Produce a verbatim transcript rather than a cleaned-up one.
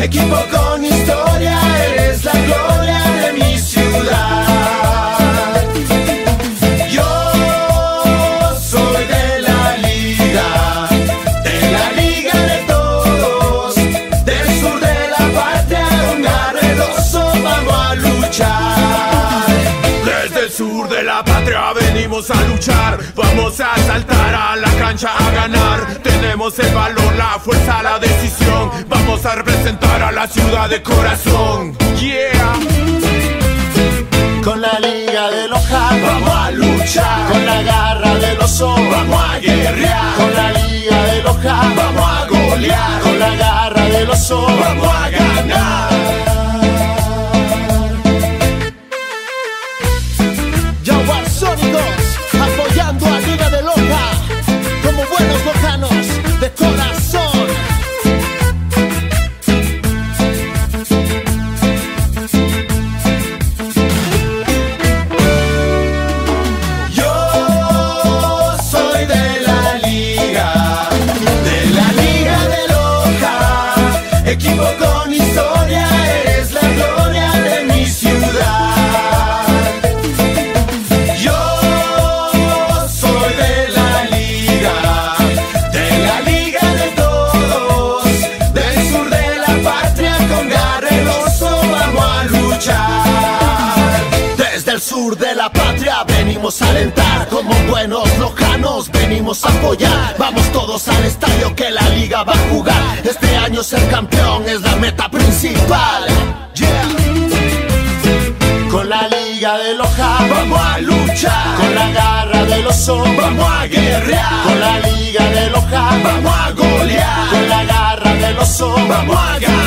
equipo con historia, eres la gloria de mi ciudad. Yo soy de la liga, de la liga de todos, del sur de la patria, con garredoso vamos a luchar. Desde el sur de la patria venimos a luchar, vamos a saltar a la cancha a ganar. Tenemos el valor, la fuerza, la decisión, vamos a representar a la ciudad de corazón. Yeah. Con la liga de Loja vamos a luchar, con la garra del oso vamos a guerrear. Con la liga de Loja vamos a golear, con la garra del oso vamos a ganar. Sónicos apoyando a Liga de Loja como buenos lojanos de corazón. Yo soy de la liga, de la Liga de Loja, equipo con historia, eres la gloria de mi ciudad. Desde el sur de la patria venimos a alentar, como buenos lojanos venimos a apoyar. Vamos todos al estadio que la liga va a jugar. Este año ser campeón es la meta principal. Yeah. Con la liga de Loja vamos a luchar, con la garra del oso vamos a guerrear. Con la liga de Loja vamos a golear, con la garra del oso vamos a ganar.